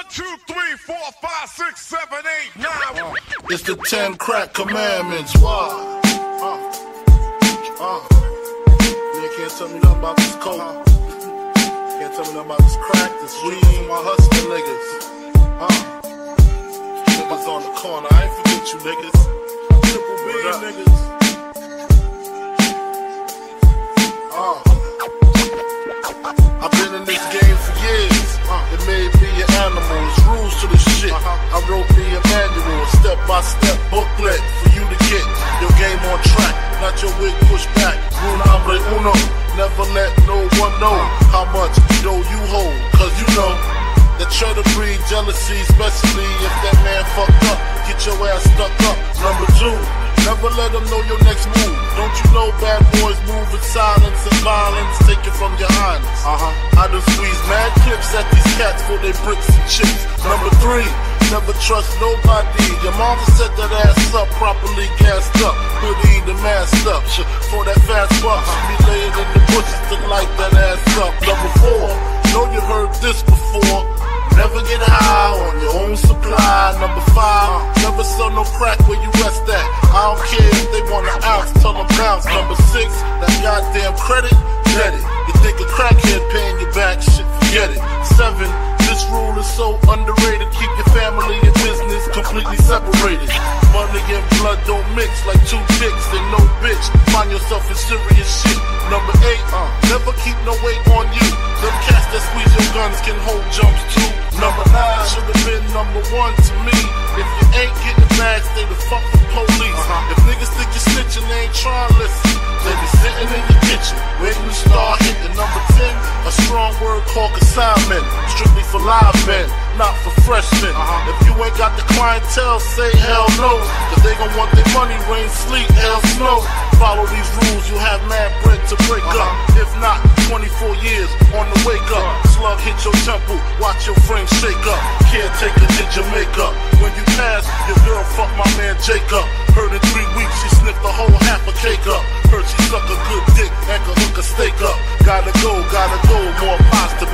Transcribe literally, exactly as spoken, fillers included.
two, three, four, five, six, seven, eight, nine. Uh, it's the ten crack commandments. Why? Uh, uh. You can't tell me nothing about this coke. Uh, can't tell me nothing about this crack, this weed, my hustling niggas. Uh, niggas on the corner, I ain't forget you niggas. Triple B niggas. Uh, I've been in this game for years. Uh, it made me an animal. It's rules to this shit. Uh-huh. I wrote me a manual, a step-by-step booklet for you to get your game on track. Not your wig pushed back. Rule number uno. Never let no one know how much dough you hold. Cause you know that try to breed jealousy, especially if that man fucked up. Get your ass stuck up. Number two, never let them know your next move. Don't you know bad boys move in silence and violence? Take it from your highness. Uh-huh. I done squeeze mad clips at these cats for they bricks and chips. Number three, never trust nobody. Your mama set that ass up, properly gassed up, hoodie the mask up. For that fast buck, she be laying in the bushes to light that ass up. Number four, know you heard this before. Never get high on your own supply. Number five, never sell no crack where you rest at. I don't care if they want an ounce, tell them bounce. Number six, that goddamn credit, get it. You think a crackhead paying you back, shit, forget it. Seven, this rule is so underrated. Keep your family and business completely separated. Money and blood don't mix like two dicks and no bitch. Find yourself in serious shit. Number eight, uh, never keep no weight on you. Them cats that squeeze your guns can hold jumps too. Number nine should've been number one to me. If you ain't getting back, stay the fuck with police. Uh-huh. If niggas think you're snitching, they ain't trying to listen. They be sitting in your kitchen, waiting to start hitting. Number ten, a strong word called consignment. Strictly for live men, not for freshmen. Uh-huh. If you ain't got the clientele, say hell no. Cause they gon' want their money, rain, sleet, hell, snow. Follow these rules, you'll have mad bread to break uh-huh. up. If not, twenty-four years on the wake up. Slug hit your temple, watch your frame shake up. Caretaker did your makeup. When you pass, your girl fuck my man Jacob. Heard in three weeks she sniffed the whole half a cake up. Heard she suck a good dick and could hook a steak up. Gotta go, gotta go, more pasta